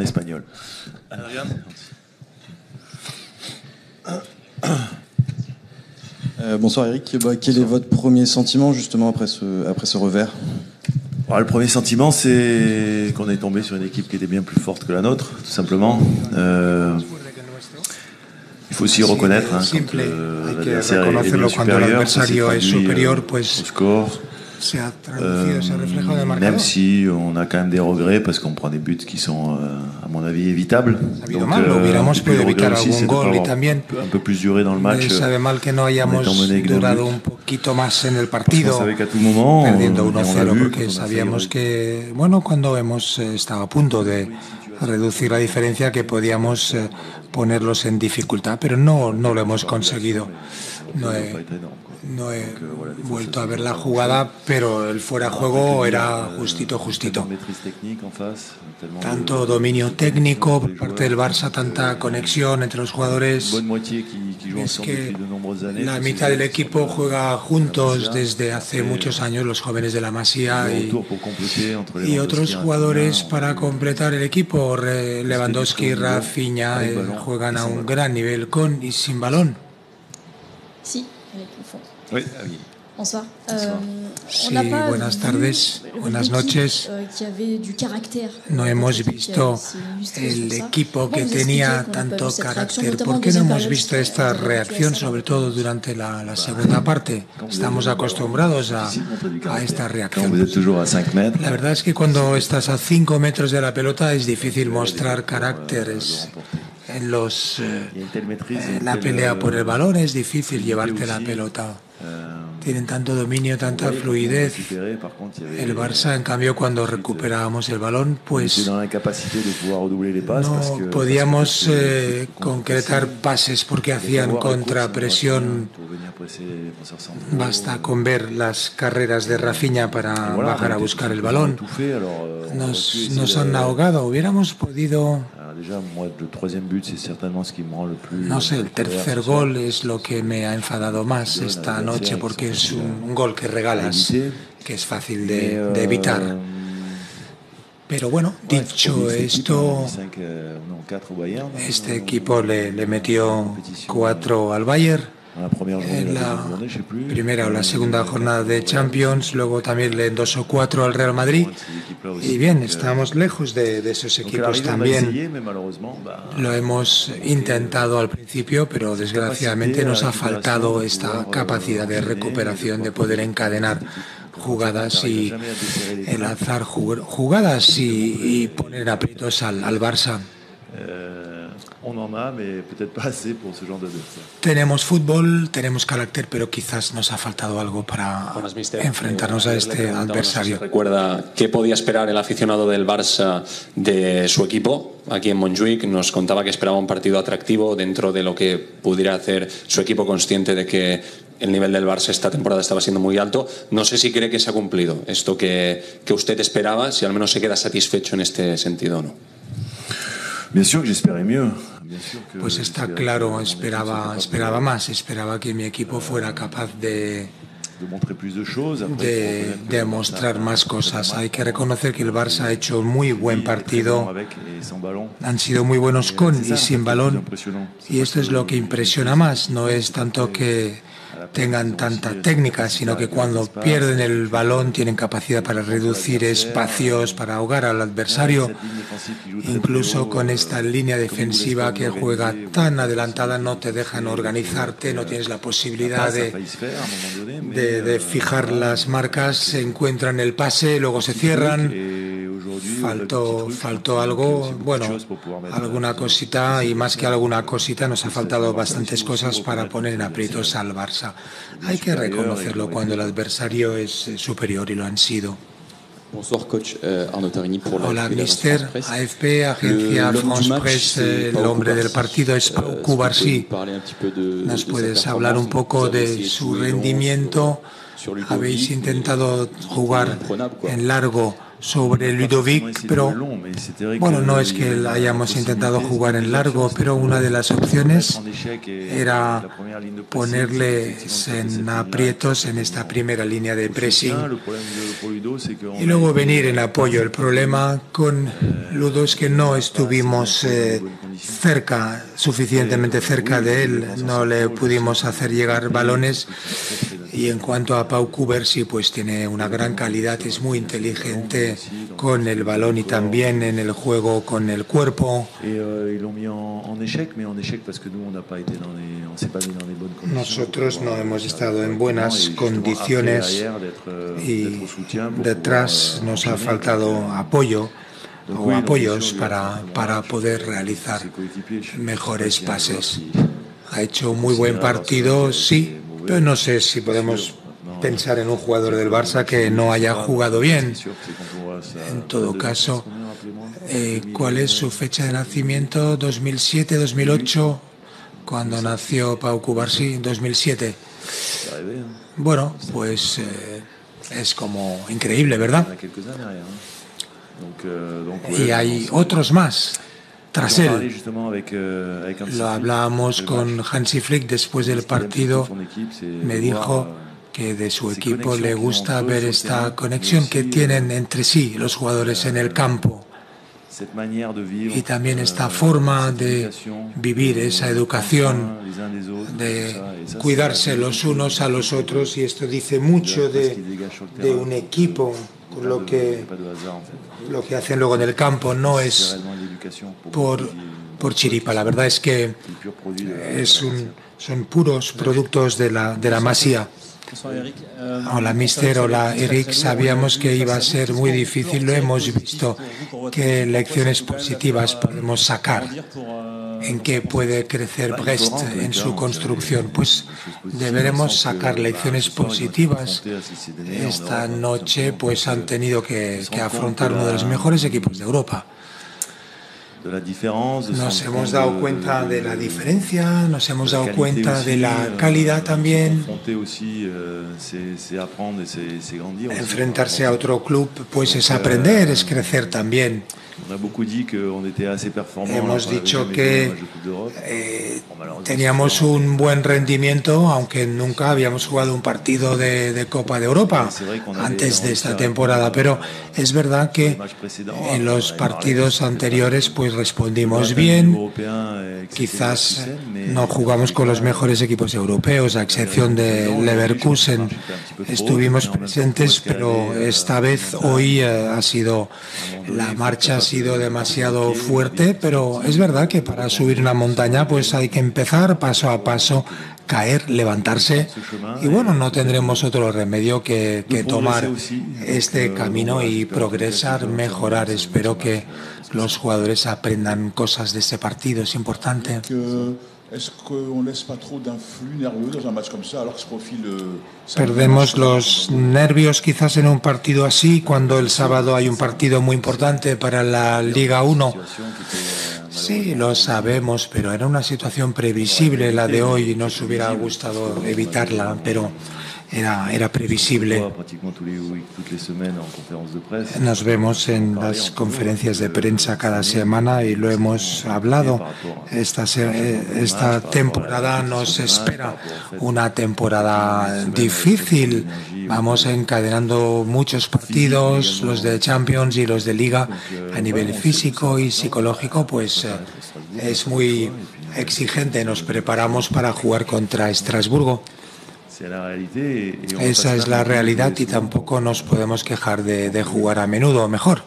espagnol. Bonsoir Eric, quel est votre premier sentiment justement après ce revers? Le premier sentiment, c'est qu'on est tombé sur une équipe qui était bien plus forte que la nôtre, tout simplement. Il faut aussi reconnaître quand l'adversaire est bien supérieur, ça s'est traduit au score. Même si on a quand même des regrets parce qu'on prend des buts qui sont, à mon avis, évitables. Donc, le regret aussi, c'est de pas avoir un peu plus duré dans le match. Étant donné que on savait qu'à tout moment, perdiendo 1-0 porque sabíamos que, bueno, cuando hemos estado a punto de reducir la diferencia, que podíamos ponerlos en dificultad, pero no lo hemos conseguido. No he vuelto a ver la jugada, pero el fuera de juego era justito. Tanto dominio técnico por parte del Barça, tanta conexión entre los jugadores. Es que la mitad del equipo juega juntos desde hace muchos años, los jóvenes de la Masía y otros jugadores para completar el equipo. Lewandowski, Rafinha juegan a un gran nivel con y sin balón. Sí, avec le fond. Oui. Bonsoir. Sí, buenas tardes, buenas noches. No hemos visto el equipo que tenía tanto carácter. ¿Por qué no hemos visto esta reacción, sobre todo durante la segunda parte? Estamos acostumbrados a esta reacción. La verdad es que cuando estás a 5 metros de la pelota es difícil mostrar caracteres. En la pelea por el balón es difícil llevarte la pelota. Tienen tanto dominio, tanta fluidez. El Barça, en cambio, cuando recuperábamos el balón, pues no podíamos concretar pases porque hacían contrapresión. Basta con ver las carreras de Rafinha para bajar a buscar el balón. Nos han ahogado. Hubiéramos podido... No sé, el tercer gol es lo que me ha enfadado más esta noche porque es un gol que regalas, que es fácil de evitar. Pero bueno, dicho esto, este equipo le metió 4 al Bayern en la primera o la segunda jornada de Champions, luego también le endosó 4 al Real Madrid. Y bien, estamos lejos de esos equipos también. Lo hemos intentado al principio, pero desgraciadamente nos ha faltado esta capacidad de recuperación, de poder encadenar jugadas y enlazar jugadas y poner aprietos al Barça. Tenemos fútbol, tenemos carácter, pero quizás nos ha faltado algo para enfrentarnos a este adversario. ¿Recuerda qué podía esperar el aficionado del Barça de su equipo? Aquí en Montjuïc nos contaba que esperaba un partido atractivo dentro de lo que pudiera hacer su equipo, consciente de que el nivel del Barça esta temporada estaba siendo muy alto. No sé si cree que se ha cumplido esto que usted esperaba, si al menos se queda satisfecho en este sentido o no. Pues está claro, esperaba más, esperaba que mi equipo fuera capaz de demostrar más cosas. Hay que reconocer que el Barça ha hecho un muy buen partido, han sido muy buenos con y sin balón, y esto es lo que impresiona más. No es tanto que tengan tanta técnica, sino que cuando pierden el balón tienen capacidad para reducir espacios, para ahogar al adversario. Incluso con esta línea defensiva que juega tan adelantada no te dejan organizarte, no tienes la posibilidad de fijar las marcas, se encuentran el pase, luego se cierran. Faltó algo, bueno, alguna cosita, y más que alguna cosita nos ha faltado bastantes cosas para poner en aprietos al Barça. Hay que reconocerlo cuando el adversario es superior, y lo han sido. Hola, mister. AFP, agencia France Press, el hombre del partido es Pau Cubarsí. ¿Nos puedes hablar un poco de su rendimiento? Habéis intentado jugar en largo sobre Ludovic, pero bueno, no es que hayamos intentado jugar en largo, pero una de las opciones era ponerles en aprietos en esta primera línea de pressing y luego venir en apoyo. El problema con Ludo es que no estuvimos suficientemente cerca de él, no le pudimos hacer llegar balones. Y en cuanto a Pau Cubarsí, pues tiene una gran calidad, es muy inteligente con el balón y también en el juego con el cuerpo. Nosotros no hemos estado en buenas condiciones y detrás nos ha faltado apoyo o apoyos para poder realizar mejores pases. Ha hecho un muy buen partido, sí, pero no sé si podemos pensar en un jugador del Barça que no haya jugado bien. En todo caso, ¿cuál es su fecha de nacimiento? ¿2007, 2008? Cuando nació Pau Cubarsí, 2007. Bueno, pues es como increíble, ¿verdad? Y hay otros más tras él. Lo hablábamos con Hansi Flick después del partido. Me dijo que de su equipo le gusta ver esta conexión que tienen entre sí los jugadores en el campo. Y también esta forma de vivir, esa educación, de cuidarse los unos a los otros. Y esto dice mucho de un equipo. Lo que hacen luego en el campo no es por chiripa. La verdad es que son puros productos de la Masía. Hola, mister. Hola, Eric. Sabíamos que iba a ser muy difícil. Lo hemos visto. ¿Qué lecciones positivas podemos sacar? ¿En qué puede crecer Brest en su construcción? Pues deberemos sacar lecciones positivas. Esta noche pues han tenido que afrontar uno de los mejores equipos de Europa. Nos hemos dado cuenta de la diferencia, nos hemos dado cuenta de la calidad también. Enfrentarse a otro club pues es aprender, es crecer también. Hemos dicho que teníamos un buen rendimiento, aunque nunca habíamos jugado un partido de Copa de Europa antes de esta temporada, pero es verdad que en los partidos anteriores pues respondimos bien. Quizás no jugamos con los mejores equipos europeos, a excepción de Leverkusen. Estuvimos presentes, pero esta vez hoy la marcha ha sido demasiado fuerte, pero es verdad que para subir una montaña pues hay que empezar paso a paso, caer, levantarse y bueno, no tendremos otro remedio que tomar este camino y progresar, mejorar. Espero que los jugadores aprendan cosas de este partido, es importante. Perdemos los nervios quizás en un partido así, cuando el sábado hay un partido muy importante para la Liga 1. Sí, lo sabemos, pero era una situación previsible la de hoy y nos hubiera gustado evitarla, pero era previsible. Nos vemos en las conferencias de prensa cada semana y lo hemos hablado. Esta temporada nos espera una temporada difícil. Vamos encadenando muchos partidos, los de Champions y los de Liga. A nivel físico y psicológico, pues es muy exigente. Nos preparamos para jugar contra Estrasburgo. Esa es la realidad y tampoco nos podemos quejar de jugar a menudo. Mejor.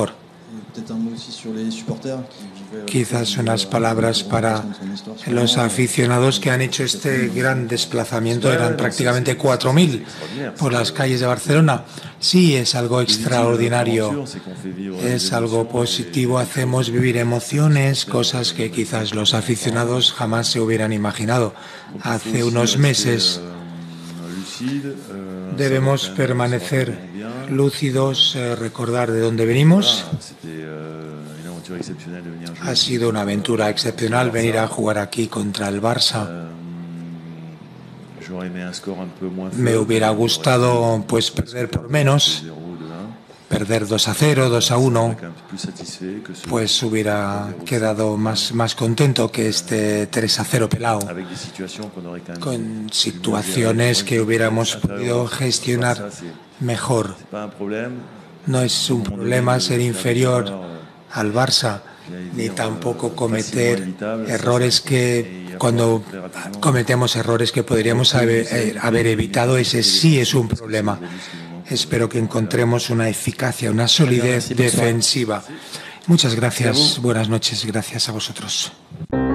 Quizás unas palabras para los aficionados que han hecho este gran desplazamiento. Eran prácticamente 4.000 por las calles de Barcelona. Sí, es algo extraordinario, es algo positivo. Hacemos vivir emociones, cosas que quizás los aficionados jamás se hubieran imaginado. Hace unos meses debemos permanecer lúcidos, recordar de dónde venimos. Ha sido una aventura excepcional venir a jugar aquí contra el Barça. Me hubiera gustado pues perder por menos, perder 2-0, 2-1, pues hubiera quedado más contento que este 3-0 pelado, con situaciones que hubiéramos podido gestionar mejor. No es un problema ser inferior al Barça, ni tampoco cometer errores que, cuando cometemos errores que podríamos haber evitado, ese sí es un problema. Espero que encontremos una eficacia, una solidez defensiva. Muchas gracias, buenas noches, gracias a vosotros.